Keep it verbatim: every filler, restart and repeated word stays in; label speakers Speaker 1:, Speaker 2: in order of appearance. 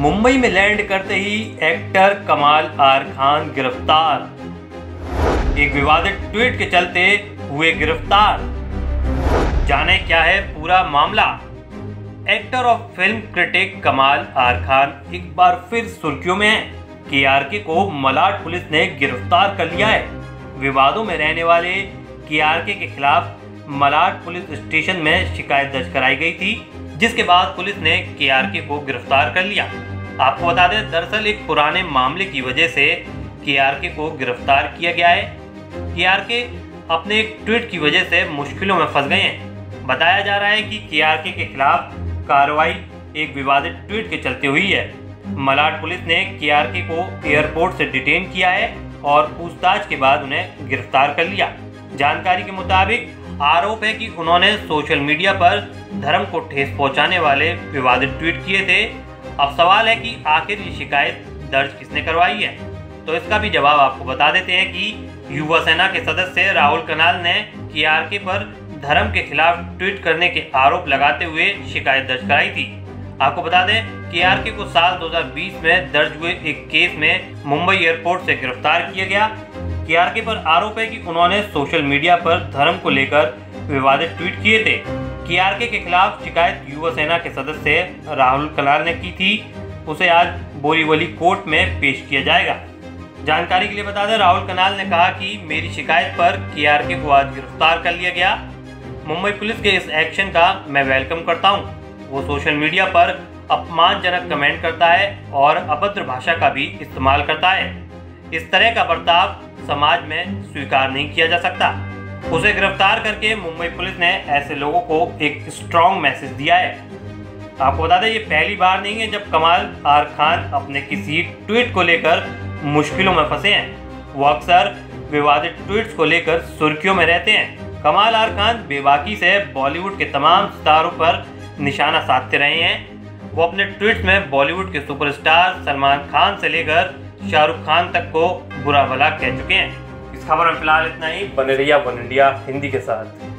Speaker 1: मुंबई में लैंड करते ही एक्टर कमाल आर खान गिरफ्तार। एक विवादित ट्वीट के चलते हुए गिरफ्तार। जाने क्या है पूरा मामला। एक्टर और film critic Kamaal R Khan एक बार फिर सुर्खियों में है। केआरके को मलाड पुलिस ने गिरफ्तार कर लिया है। विवादों में रहने वाले केआरके के खिलाफ मलाड पुलिस स्टेशन में शिकायत दर्ज कराई गई थी, जिसके बाद पुलिस ने केआरके को गिरफ्तार कर लिया। आपको बता दें, दरअसल एक पुराने मामले की वजह से केआरके को गिरफ्तार किया गया है। केआरके अपने एक ट्वीट की वजह से मुश्किलों में फंस गए हैं। बताया जा रहा है कि केआरके के खिलाफ कार्रवाई एक विवादित ट्वीट के चलते हुई है। मलाड पुलिस ने केआरके को एयरपोर्ट से डिटेन किया है और पूछताछ के बाद उन्हें गिरफ्तार कर लिया। जानकारी के मुताबिक आरोप है कि उन्होंने सोशल मीडिया पर धर्म को ठेस पहुंचाने वाले विवादित ट्वीट किए थे। अब सवाल है कि आखिर ये शिकायत दर्ज किसने करवाई है, तो इसका भी जवाब आपको बता देते हैं कि युवा सेना के सदस्य राहुल कनाल ने केआरके पर धर्म के खिलाफ ट्वीट करने के आरोप लगाते हुए शिकायत दर्ज कराई थी। आपको बता दें, केआरके को साल दो हज़ार बीस में दर्ज हुए एक केस में मुंबई एयरपोर्ट से गिरफ्तार किया गया। केआरके पर आरोप है कि उन्होंने सोशल मीडिया पर धर्म को लेकर विवादित ट्वीट किए थे। केआरके के खिलाफ शिकायत युवा सेना के सदस्य राहुल कनाल ने की थी। उसे आज बोरीवली कोर्ट में पेश किया जाएगा। जानकारी के लिए बता दें, राहुल कनाल ने कहा कि मेरी शिकायत पर केआरके को आज गिरफ्तार कर लिया गया। मुंबई पुलिस के इस एक्शन का मैं वेलकम करता हूं। वो सोशल मीडिया पर अपमानजनक कमेंट करता है और अभद्र भाषा का भी इस्तेमाल करता है। इस तरह का बर्ताव समाज में स्वीकार नहीं किया जा सकता। उसे गिरफ्तार करके मुंबई पुलिस ने ऐसे लोगों को एक स्ट्रॉन्ग मैसेज दिया है। आपको बता दें, ये पहली बार नहीं है जब कमाल आर खान अपने किसी ट्वीट को लेकर मुश्किलों में फंसे हैं। वो अक्सर विवादित ट्वीट्स को लेकर सुर्खियों में रहते हैं। कमाल आर खान बेबाकी से बॉलीवुड के तमाम सितारों पर निशाना साधते रहे हैं। वो अपने ट्वीट्स में बॉलीवुड के सुपरस्टार सलमान खान से लेकर शाहरुख खान तक को बुरा भला कह चुके हैं। इस खबर में फिलहाल इतना ही। बने रहिए वन इंडिया हिंदी के साथ।